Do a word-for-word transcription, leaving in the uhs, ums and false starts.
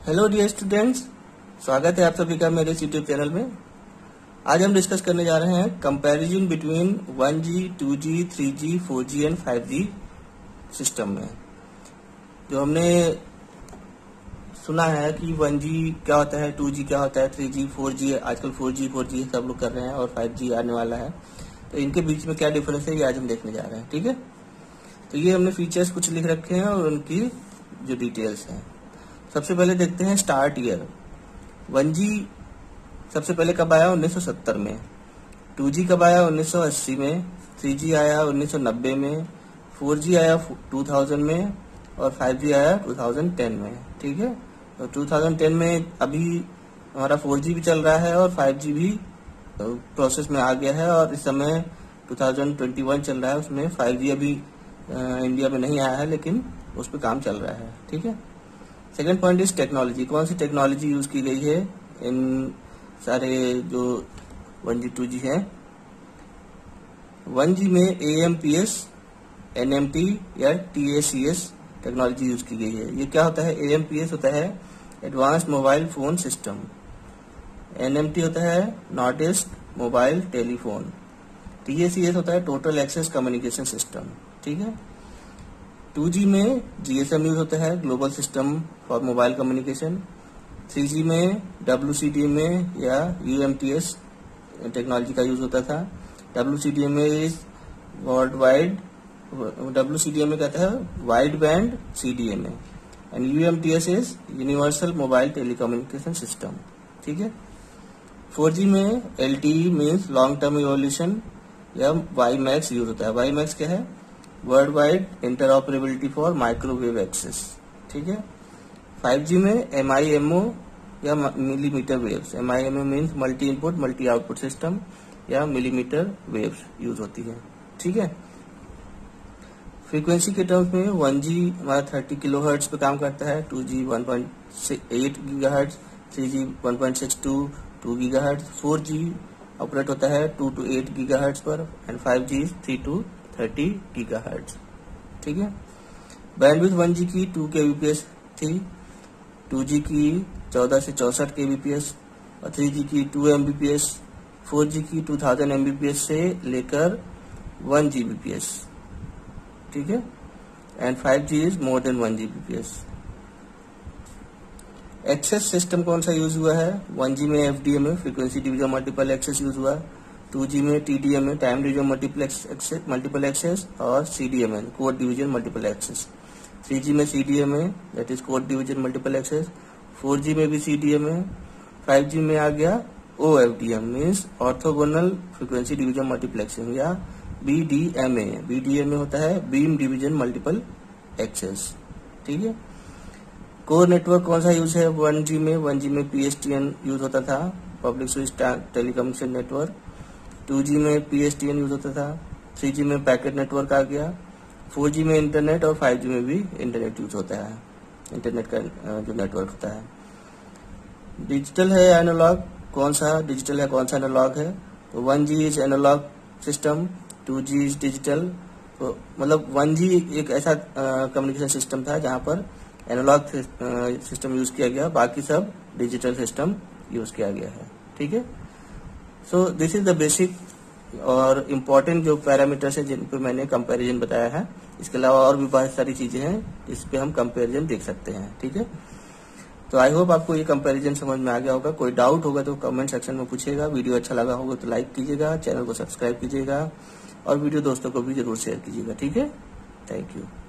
Hello dear students, स्वागत है आप सभी का मेरे यूट्यूब चैनल में। आज हम डिस्कस करने जा रहे हैं comparison between one G, two G, three G, four G and five G system में। जो हमने सुना है कि वन जी क्या होता है, टू जी क्या होता है, थ्री जी, फोर जी, आजकल फोर जी फोर जी सब लोग कर रहे हैं और फाइव जी आने वाला है, तो इनके बीच में क्या डिफरेंस है ये आज हम देखने जा रहे हैं। ठीक है, तो ये हमने फीचर्स कुछ लिख रखे हैं और उनकी जो डिटेल्स हैं। सबसे पहले देखते हैं स्टार्ट ईयर। वन जी सबसे पहले कब आया? उन्नीस सौ सत्तर में। टू जी कब आया? उन्नीस सौ अस्सी में। थ्री जी आया उन्नीस सौ नब्बे में। फोर जी आया टू थाउजेंड में और फाइव जी आया टू थाउजेंड टेन में। ठीक है, तो टू थाउजेंड टेन में अभी हमारा फोर जी भी चल रहा है और फाइव जी भी प्रोसेस में आ गया है और इस समय टू थाउजेंड ट्वेंटी वन चल रहा है, उसमें फाइव जी अभी इंडिया में नहीं आया है लेकिन उस पर काम चल रहा है। ठीक है, सेकेंड पॉइंट इज टेक्नोलॉजी। कौन सी टेक्नोलॉजी यूज की गई है इन सारे जो वन जी टू जी है? वन जी में A M P S, N M T या T A C S technology use की गई है। ये क्या होता है? ए एम पी एस होता है advance mobile phone system, N M T होता है Nordisk mobile telephone, T A C S होता है टोटल एक्सेस कम्युनिकेशन सिस्टम। ठीक है, टू जी में जी एस एम यूज होता है global system for mobile communication. Three G में W C D M A या U M T S technology का यूज होता था। W C D M A is world wide, W C D M A कहता है wide band C D M A and U M T S is universal mobile telecommunication system. ठीक है, four G में L T E means long term evolution या WiMAX use होता है। WiMAX क्या है? World wide interoperability for microwave access. ठीक है, फाइव जी में एम आई एम ओ या millimetre waves, M I M O means multi input multi output system या मिलीमीटर वेव्स यूज होती है। ठीक है, फ्रीक्वेंसी के टर्म्स में वन जी हमारा थर्टी किलो हर्ट्ज पे काम करता है, two G one point eight gigahertz, three G one point six two two gigahertz, four G operate होता है two two eight gigahertz पर and five G three two thirty gigahertz. ठीक है, bandwidth one G की two K B P S थी, two G की चौदह से चौसठ के बी पी एस और थ्री जी की two M B P S, four G की two thousand M B P S से लेकर one G B P S. ठीक है, and five G is more than one G B P S. Access system कौन सा use हुआ है? One G में F D M A frequency division multiple access use हुआ, टू जी में T D M A time division multiple multiple access और C D M A code division multiple access. Three G में C D M A that is code division multiple access, four G में भी C D M A, five G में आ गया O F D M means orthogonal frequency division multiplexing या B D M A. B D M A होता है beam division multiple access. ठीक है, कोर नेटवर्क कौन सा यूज है वन जी में? वन जी में P S T N use होता था, public switch telecommunication network. Two G में P S T N use होता था, थ्री जी में पैकेट नेटवर्क आ गया, फोर जी में इंटरनेट और फाइव जी में भी इंटरनेट यूज होता है, इंटरनेट का जो नेटवर्क होता है। डिजिटल है या एनालॉग? कौन सा डिजिटल है कौन सा एनालॉग है? तो one G is analogue system, two G is digital. तो मतलब वन जी एक ऐसा कम्युनिकेशन सिस्टम था जहां पर एनालॉग सिस्टम यूज किया गया, बाकी सब डिजिटल सिस्टम यूज किया गया है। ठीक है, so this is the basic और इम्पोर्टेंट जो पैरामीटर्स है जिन पर मैंने कंपैरिजन बताया है। इसके अलावा और भी बहुत सारी चीजें हैं जिस पे हम कंपैरिजन देख सकते हैं। ठीक है, तो आई होप आपको ये कंपैरिजन समझ में आ गया होगा। कोई डाउट होगा तो कमेंट सेक्शन में पूछिएगा। वीडियो अच्छा लगा होगा तो लाइक कीजिएगा, चैनल को सब्सक्राइब कीजिएगा और वीडियो दोस्तों को भी जरूर शेयर कीजिएगा। ठीक है, थैंक यू।